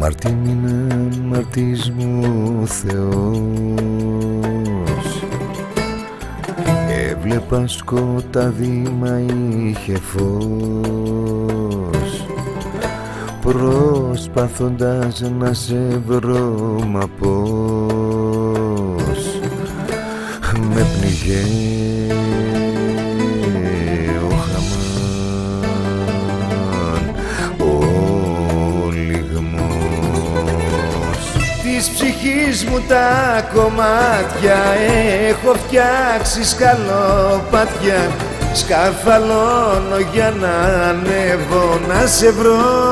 Μάρτιν είναι μαρτής μου Θεός. Έβλεπα σκοτάδι μα είχε φως, προσπαθώντας να σε βρω μα πώς με πνιγέ ο χαμάν, ο λιγμός της ψυχής μου τα κομμάτια έχω φτιάξει σκαλοπάτια, σκαρφαλώνω για να ανέβω να σε βρω.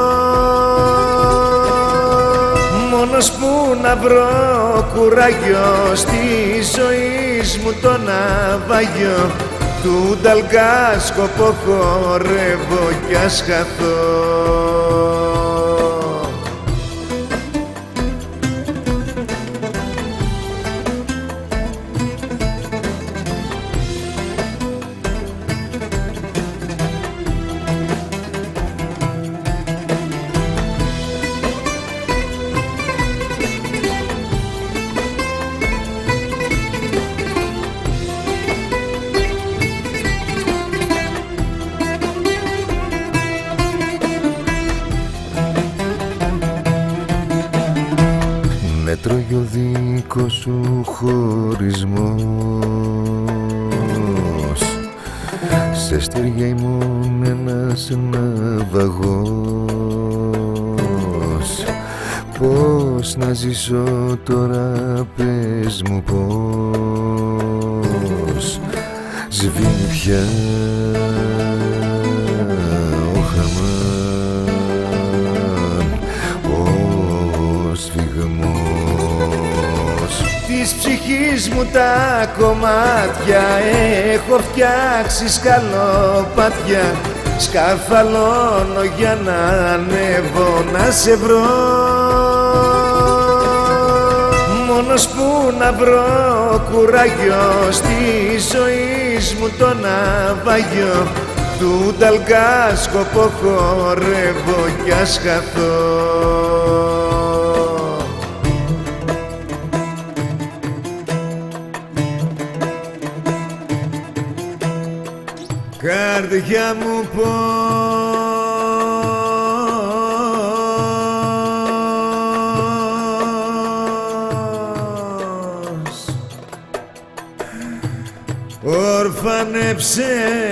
Μόνος που να βρω κουράγιο στη ζωή μου το ναυάγιο του νταλκά σκοπό χορεύω κι ας χαθώ. Με τρώγει ο δικός σου χωρισμός, σε στεριά ήμουν ένας ναυαγός. Πώς να ζήσω τώρα πες μου πώς, σβήνει πια ο χαμάν, ο σφιγμός της ψυχής μου τα κομμάτια έχω φτιάξει σκαλοπάτια, σκαρφαλώνω για να ανέβω να σε βρω. Μόνος που να βρω κουράγιο στη ζωή μου το ναυάγιο του νταλκά σκοπό χορεύω κι ας χαθώ. Καρδιά μου πώς ορφανέψες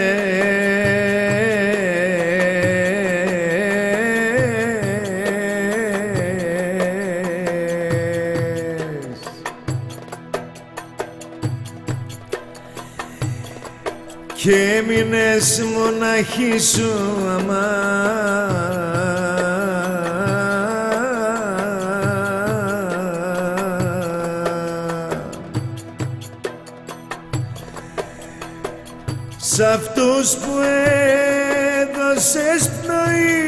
κι έμεινες μοναχή σου αμάν. Σ' αυτούς που έδωσες πνοή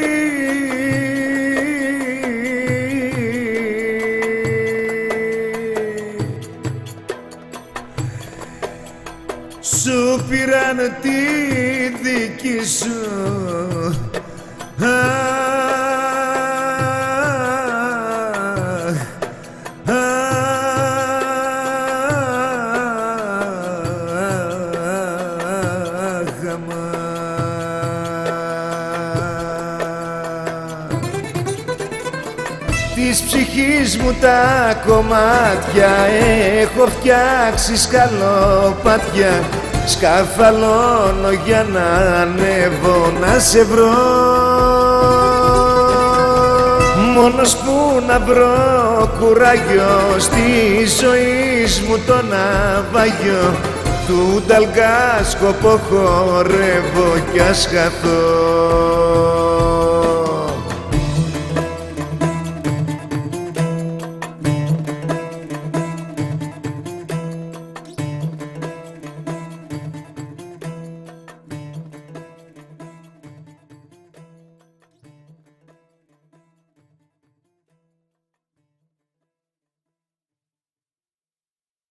σου πήραν τη δική σου της ψυχής μου τα κομμάτια έχω φτιάξει σκαλοπάτια, σκαρφαλώνω για να ανέβω να σε βρω. Μόνος που να βρω κουράγιο στη ζωή μου το ναυάγιο του νταλκά σκοπό χορεύω κι ας χαθώ.